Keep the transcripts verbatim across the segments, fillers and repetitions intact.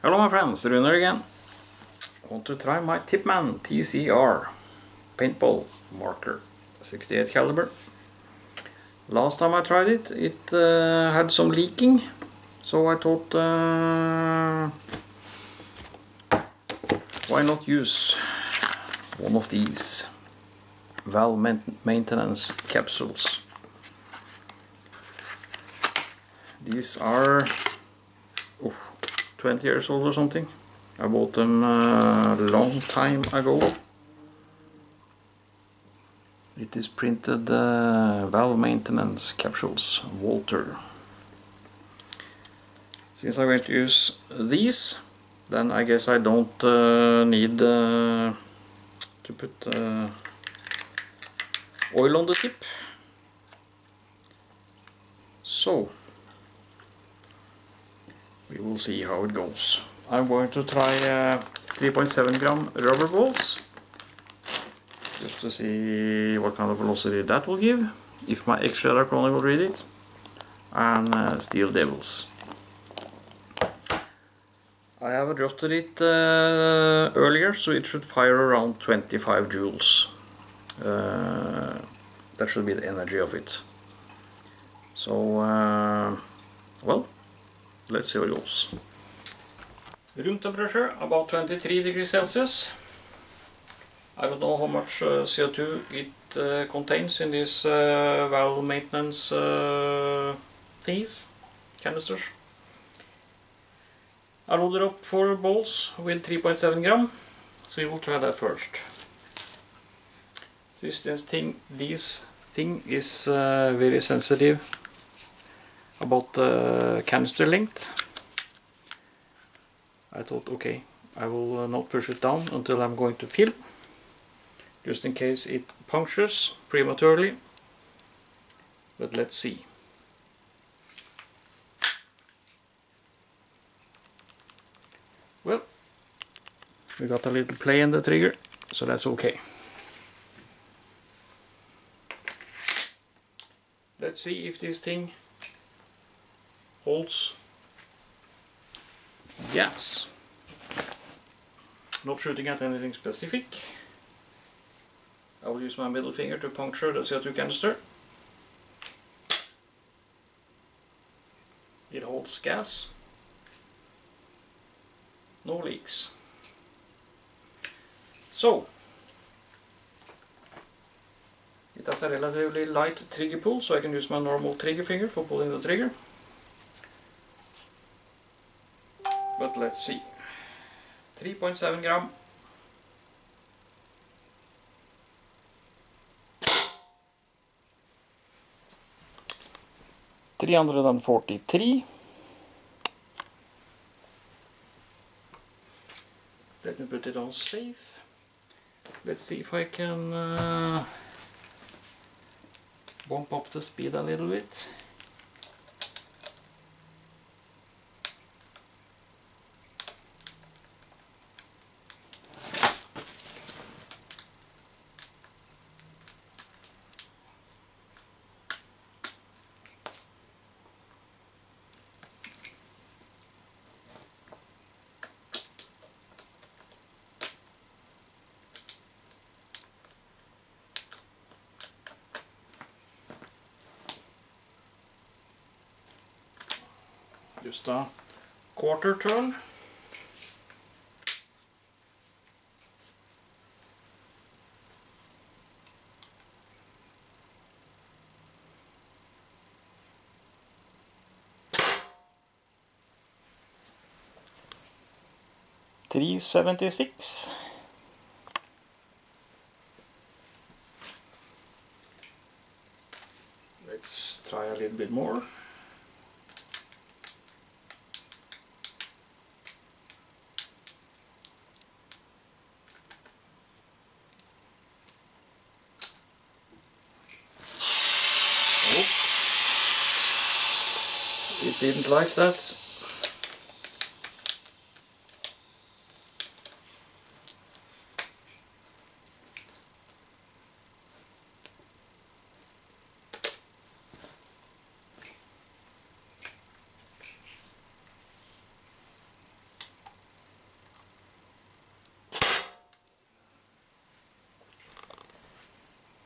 Hello my friends, Runar again. I want to try my Tipman T C R paintball marker, sixty-eight caliber. Last time I tried it, it uh, had some leaking, so I thought uh, why not use one of these valve maintenance capsules. These are oh, twenty years old or something. I bought them a long time ago. It is printed uh, valve maintenance capsules, Walter. Since I'm going to use these, then I guess I don't uh, need uh, to put uh, oil on the tip. So we will see how it goes. I'm going to try uh, three point seven gram rubber balls, just to see what kind of velocity that will give, if my extra Diachronic will read it, and uh, Steel Devils. I have adjusted it uh, earlier, so it should fire around twenty-five joules. Uh, that should be the energy of it. So, uh, well, let's see how it goes. Room temperature about twenty-three degrees Celsius. I don't know how much uh, C O two it uh, contains in these uh, valve maintenance uh, things, canisters. I loaded up four balls with three point seven gram, so we will try that first. This thing, this thing is uh, very sensitive about the uh, canister length. I thought, okay, I will uh, not push it down until I'm going to fill, just in case it punctures prematurely, but let's see. Well, we got a little play in the trigger, so that's okay. Let's see if this thing holds gas. Not shooting at anything specific. I will use my middle finger to puncture the C O two canister. It holds gas. No leaks. So, it has a relatively light trigger pull, so I can use my normal trigger finger for pulling the trigger. But let's see. three point seven gram. three hundred forty-three. Let me put it on safe. Let's see if I can uh, bump up the speed a little bit. Just a quarter turn. three seventy-six. Let's try a little bit more. It didn't like that.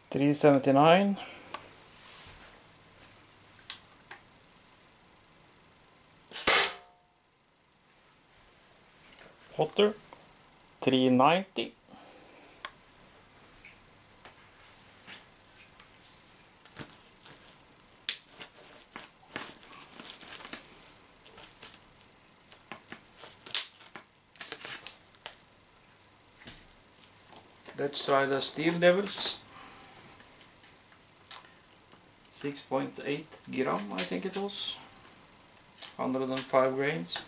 three seventy-nine. Hotter, three ninety. Let's try the Steel Devils. six point eight gram, I think it was. one hundred five grains.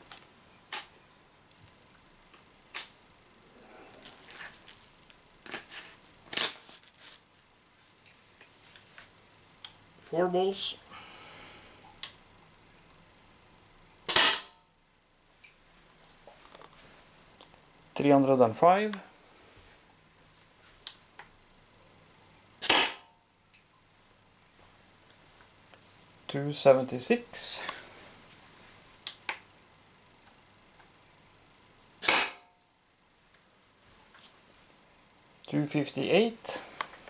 Four balls. three hundred five. two seventy-six. two fifty-eight.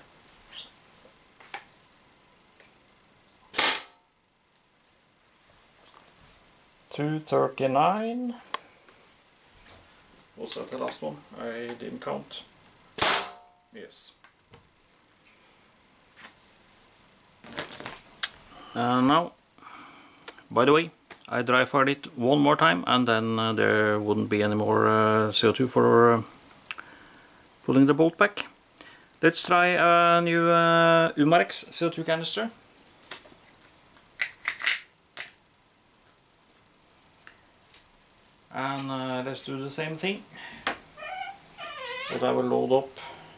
two thirty-nine. Was that the last one? I didn't count. Yes. Uh, now, by the way, I dry fired it one more time, and then uh, there wouldn't be any more uh, C O two for uh, pulling the bolt back. Let's try a new uh, Umarex C O two canister. And uh, let's do the same thing, but I will load up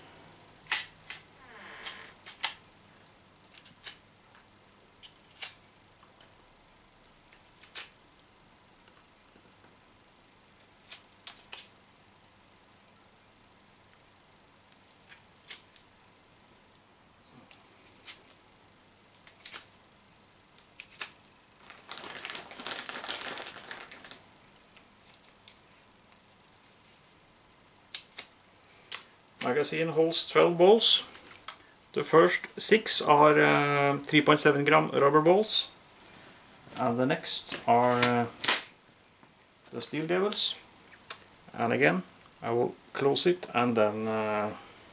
magazine holds twelve balls. The first six are uh, three point seven gram rubber balls, and the next are uh, the Steel Devils. And again, I will close it, and then uh,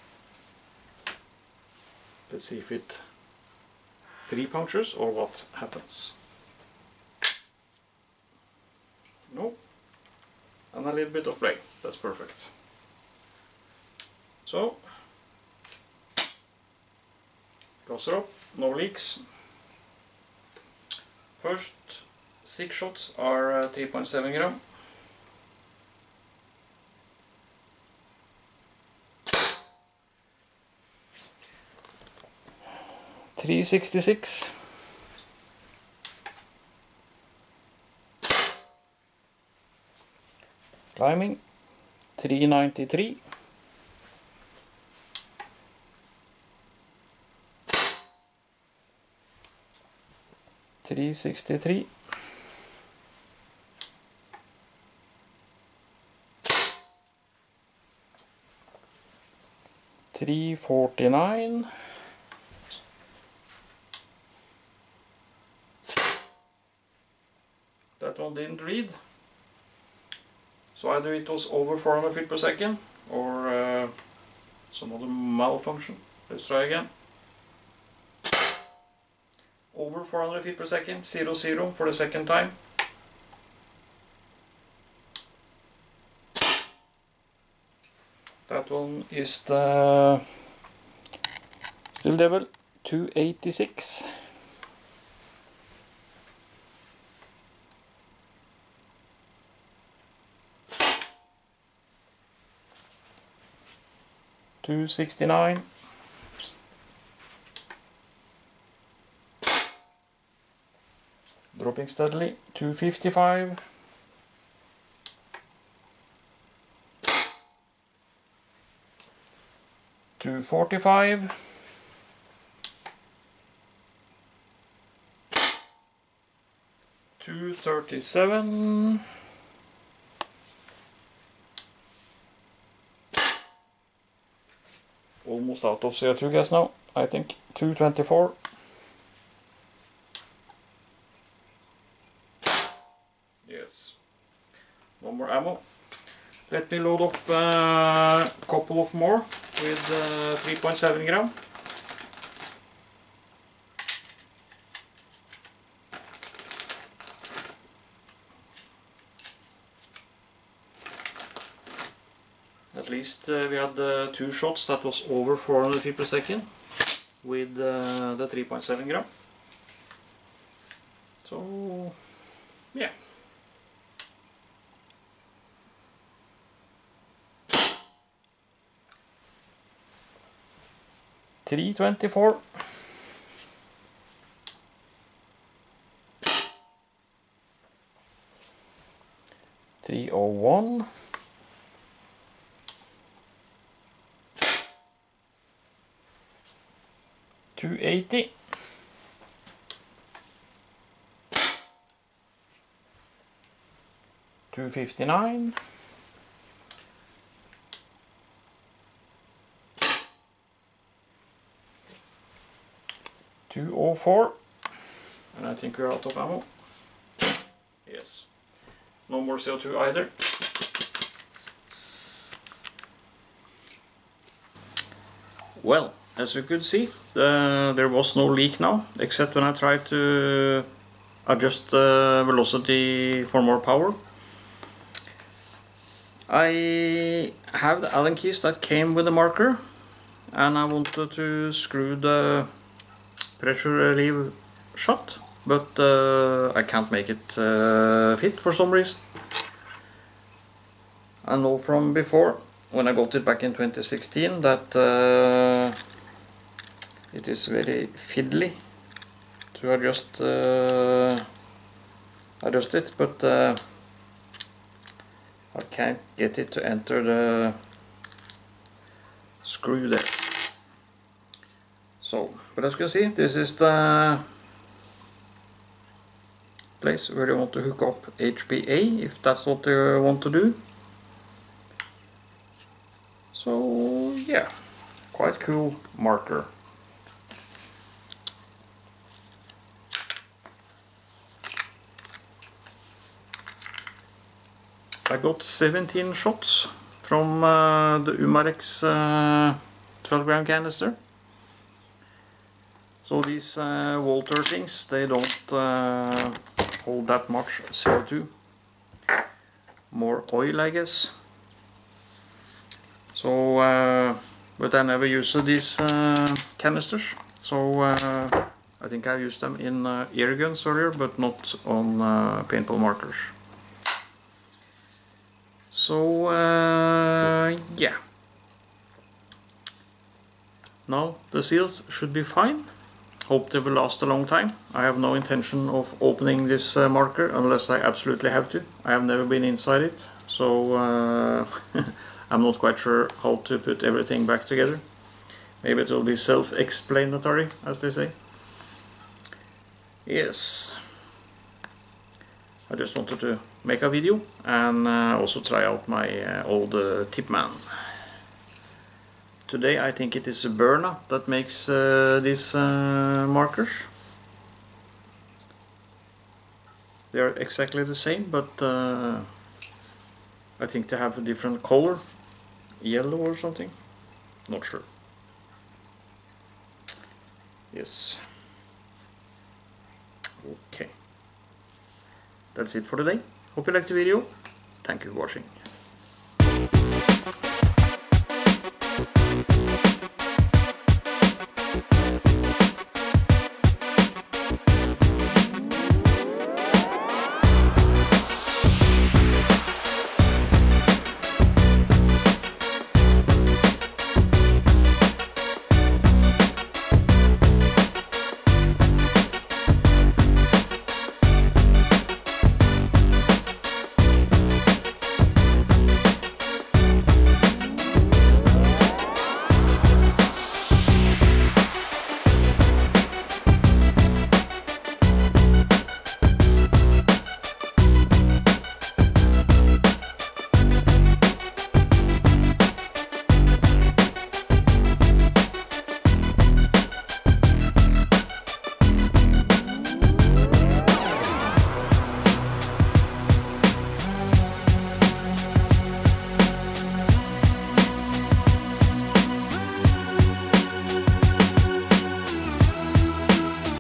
let's see if it pre-punctures or what happens. No, and a little bit of play. That's perfect. So, gasser up, no leaks. First six shots are uh, three point seven gram. three sixty-six. Climbing, three ninety-three. three sixty-three. three forty-nine. That one didn't read, so either it was over four hundred feet per second or uh, some other malfunction. Let's try again. Over four hundred feet per second, zero zero for the second time. That one is the Steel Devil two eighty-six. two sixty-nine. Dropping steadily, two fifty-five. two forty-five. two thirty-seven. Almost out of C O two gas now. I think two twenty-four. Yes. No more ammo. Let me load up uh, a couple of more with uh, three point seven gram. At least uh, we had uh, two shots that was over four hundred feet per second with uh, the three point seven gram. So, yeah. three twenty-four. three oh one. two eighty. two fifty-nine. two oh four. And I think we're out of ammo. Yes. No more C O two either. Well, as you could see, the, there was no leak now, except when I tried to adjust the velocity for more power. I have the Allen keys that came with the marker, and I wanted to screw the pressure relief shut, but uh, I can't make it uh, fit for some reason. I know from before, when I got it back in twenty sixteen, that uh, it is very fiddly to adjust uh, adjust it, but uh, I can't get it to enter the screw there. So, but as you can see, this is the place where you want to hook up H P A, if that's what you want to do. So yeah, quite cool marker. I got seventeen shots from uh, the Umarex uh, twelve gram canister. So these uh, Walter things, they don't uh, hold that much C O two. More oil, I guess. So, uh, but I never used these uh, canisters. So uh, I think I used them in uh, air guns earlier, but not on uh, paintball markers. So uh, yeah. Now the seals should be fine. Hope they will last a long time. I have no intention of opening this uh, marker unless I absolutely have to. I have never been inside it, so uh, I'm not quite sure how to put everything back together. Maybe it will be self-explanatory, as they say. Yes. I just wanted to make a video and uh, also try out my uh, old uh, Tipman. Today I think it is Berna that makes uh, these uh, markers. They are exactly the same, but uh, I think they have a different color, yellow or something, not sure. Yes. Okay. That's it for today. Hope you liked the video. Thank you for watching.